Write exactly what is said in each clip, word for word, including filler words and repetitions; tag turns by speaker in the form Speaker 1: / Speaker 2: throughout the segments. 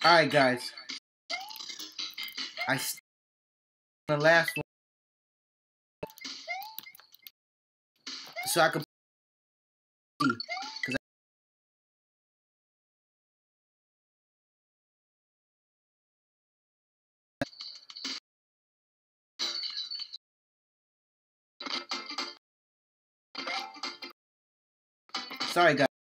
Speaker 1: Alright, guys. I the last one. So I can see. Because Sorry, guys.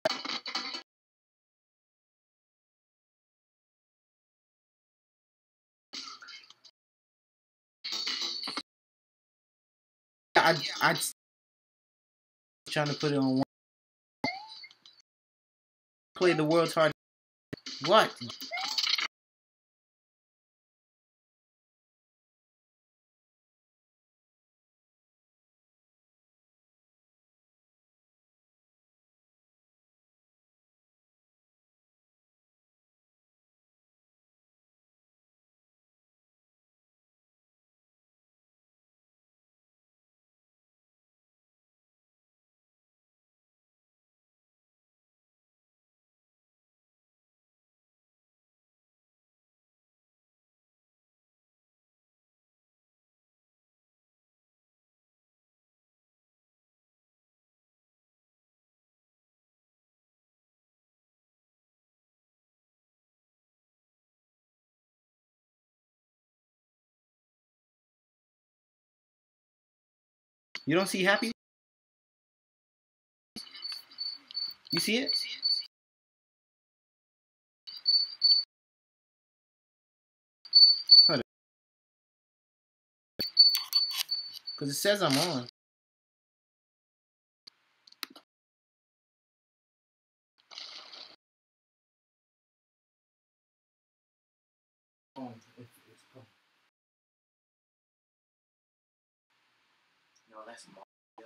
Speaker 1: I I trying to put it on one. Play the world's hardest. What? You don't see happy? You see it? Hold on. Because it says I'm on. Oh, it's, it's cool. No, that's Mario.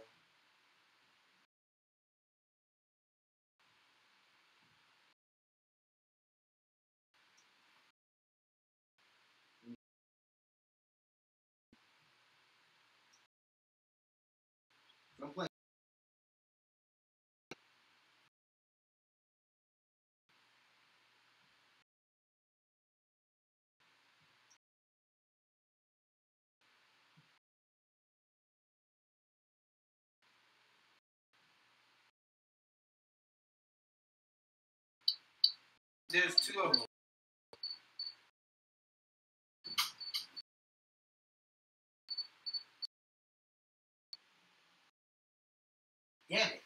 Speaker 1: I'm playing. There's two of them. Damn it.